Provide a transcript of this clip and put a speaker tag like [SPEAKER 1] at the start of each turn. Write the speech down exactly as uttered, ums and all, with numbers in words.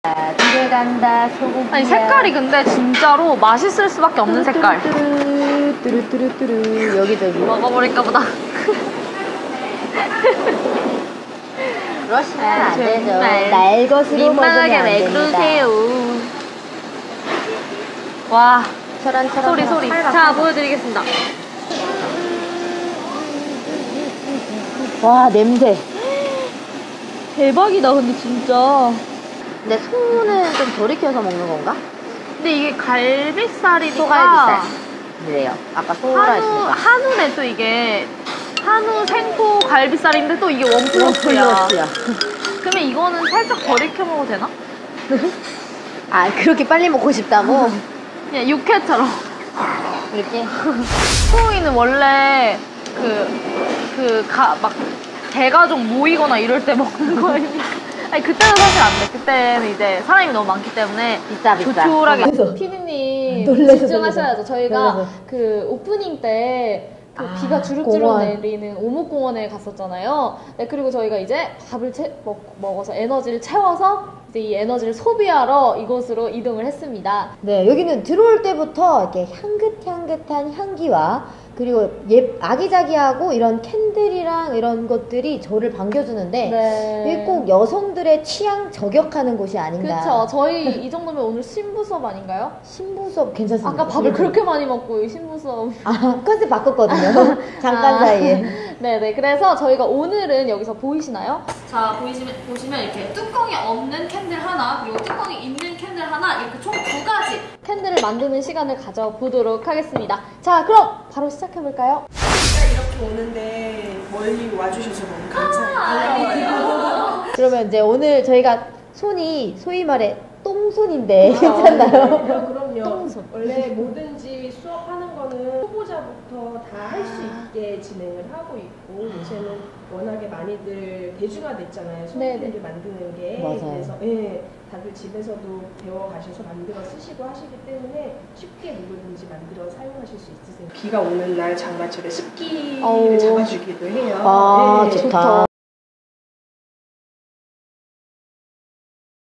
[SPEAKER 1] 집에 간다 소고기야.
[SPEAKER 2] 아니 색깔이 근데 진짜로 맛있을 수밖에 없는 색깔.
[SPEAKER 1] 뚜루뚜루뚜루 여기저기
[SPEAKER 2] 먹어버릴까 보다.
[SPEAKER 1] 그러시면 안 되죠.
[SPEAKER 2] 정말
[SPEAKER 1] 날 것으로 먹으면
[SPEAKER 2] 민망하게
[SPEAKER 1] 안
[SPEAKER 2] 왜
[SPEAKER 1] 됩니다.
[SPEAKER 2] 그러세요. 와
[SPEAKER 1] 철안철안
[SPEAKER 2] 소리 소리. 자 보여드리겠습니다.
[SPEAKER 1] 와 냄새.
[SPEAKER 2] 대박이다 근데 진짜.
[SPEAKER 1] 근데 소는 좀 덜 익혀서 먹는 건가?
[SPEAKER 2] 근데 이게 갈비살이니까
[SPEAKER 1] 소갈비살. 그래요. 아까 소라
[SPEAKER 2] 한우,
[SPEAKER 1] 했으니까.
[SPEAKER 2] 한우네 또 이게. 한우 생포 갈비살인데 또 이게 원 플러스야.
[SPEAKER 1] 원플러스야.
[SPEAKER 2] 그러면 이거는 살짝 덜 익혀 먹어도 되나?
[SPEAKER 1] 아 그렇게 빨리 먹고 싶다고?
[SPEAKER 2] 그냥 육회처럼.
[SPEAKER 1] 이렇게?
[SPEAKER 2] 소고기는 원래 그, 그, 가, 막, 대가족 모이거나 이럴 때 먹는 거니까. 아니, 그때는 사실 안 돼. 그때는 이제 사람이 너무 많기 때문에.
[SPEAKER 1] 비싸, 비싸.
[SPEAKER 2] 조촐하게.
[SPEAKER 3] 피디님
[SPEAKER 1] 놀래서,
[SPEAKER 3] 집중하셔야죠. 저희가
[SPEAKER 1] 놀래서.
[SPEAKER 3] 그 오프닝 때 그
[SPEAKER 1] 아,
[SPEAKER 3] 비가 주룩주룩
[SPEAKER 1] 공원.
[SPEAKER 3] 내리는 오목공원에 갔었잖아요. 네, 그리고 저희가 이제 밥을 채, 먹, 먹어서 에너지를 채워서 이제 이 에너지를 소비하러 이곳으로 이동을 했습니다.
[SPEAKER 1] 네, 여기는 들어올 때부터 이렇게 향긋향긋한 향기와 그리고 예, 아기자기하고 이런 캔들이랑 이런 것들이 저를 반겨주는데
[SPEAKER 3] 네.
[SPEAKER 1] 이게 꼭 여성들의 취향 저격하는 곳이 아닌가.
[SPEAKER 3] 그쵸. 저희 이 정도면 오늘 신부 수업 아닌가요?
[SPEAKER 1] 신부 수업 괜찮습니다.
[SPEAKER 3] 아까 밥을 그렇게 많이 먹고 이 신부 수업.
[SPEAKER 1] 아, 컨셉 바꿨거든요. 잠깐
[SPEAKER 3] 아,
[SPEAKER 1] 사이에.
[SPEAKER 3] 네네. 그래서 저희가 오늘은 여기서 보이시나요?
[SPEAKER 2] 자, 보시면, 보시면 이렇게 뚜껑이 없는 캔들 하나, 그리고 뚜껑이 있는 캔들 하나, 이렇게 총 두 가지.
[SPEAKER 3] 캔들을 만드는 시간을 가져보도록 하겠습니다. 자, 그럼 바로 시작해볼까요?
[SPEAKER 4] 이렇게 오는데 멀리 와주셔서 너무 감사해요.
[SPEAKER 1] 그러면 이제 오늘 저희가 손이 소위 말해 똥손인데 괜찮나요?
[SPEAKER 4] 그럼요, 그럼요.
[SPEAKER 1] 똥손.
[SPEAKER 4] 원래 뭐든지 수업하는 거는 초보자부터 다 할 수 있게 진행을 하고 있고 요새는 워낙에 많이들 대중화 됐잖아요. 손님들이 만드는 게.
[SPEAKER 1] 맞아요.
[SPEAKER 4] 그래서 예, 다들 집에서도 배워가셔서 만들어 쓰시고 하시기 때문에 쉽게 누구든지 만들어 사용하실 수 있으세요. 비가 오는 날 장마철에 습기를
[SPEAKER 1] 어우.
[SPEAKER 4] 잡아주기도 해요.
[SPEAKER 1] 아,
[SPEAKER 4] 네.
[SPEAKER 1] 좋다.